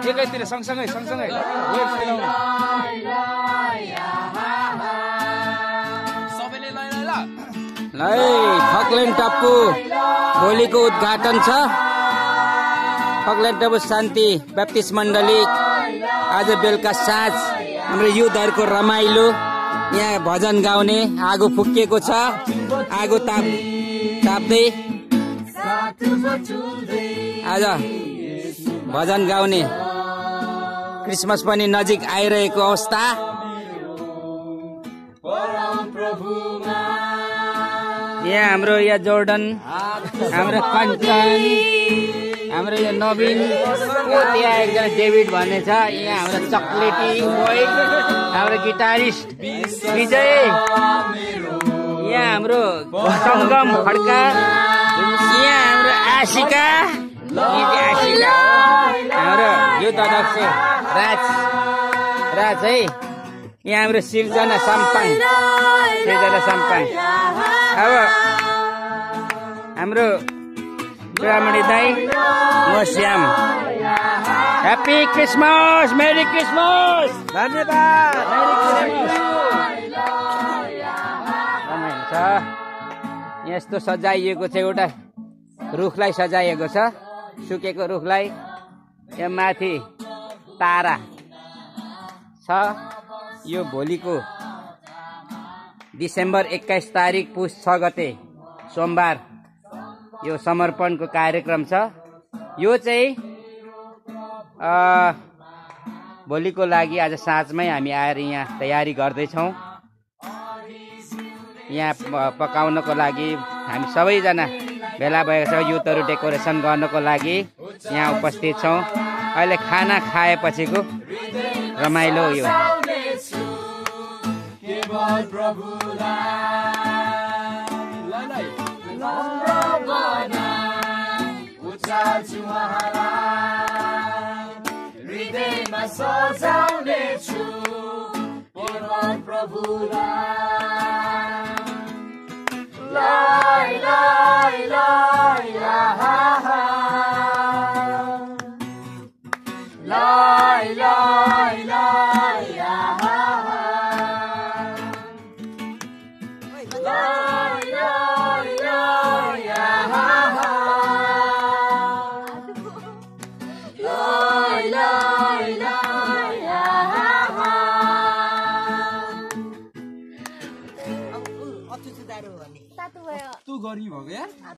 एकातिर सँगसँगै सबैले ल फकल्यान्ड टापु भोलिको उद्घाटन छ। फकल्यान्ड टापु शान्ति ब्याप्टिस्ट मण्डली आज बेलुका साँझ हाम्रो युथहरूको रमाइलो यहाँ भजन गाउने आगो फुकिएको छ। आगो ताप्दै आज भजन गाउने क्रिसमस पनि नजिक आइरहेको अवस्था। यहाँ हाम्रो यहाँ जोर्डन हाम्रो कञ्चन हाम्रो यहाँ नवीन त्यहाँ एकजना डेभिड भन्ने छ। यहाँ हाम्रो चक्लेटी बोय हाम्रो गिटारिस्ट विजय। यहाँ हाम्रो सङ्गम खड्का। यहाँ हाम्रो आशिका हाम्रो युथ अध्यक्ष राज है। यहाँ हाम्रो सिर्जना साम्पाङ अब हाम्रो ब्राह्मणी दाई म Shyam. Happy Christmas, merry Christmas. धन्यवाद। यस्तो सजाइएको छ, एउटा रुखलाई सजाइएको छ, सुकेको रुखलाई। यहाँ माथि तारा छ। यो भोलिको डिसेम्बर 21 तारिक पुस 6 गते सोमबार यो समर्पणको कार्यक्रम छ। यो चाहिँ भोलिको लागि आज साँझमै हामी आएर यहाँ तयारी गर्दैछौँ। यहाँ पकाउनको लागि हामी सबैजना भेला भएका छौँ। युथहरू डेकोरेसन गर्नको लागि यहाँ उपस्थित छौँ। अहिले खाना खाएपछिको रमाइलो यो तू गरी भयो।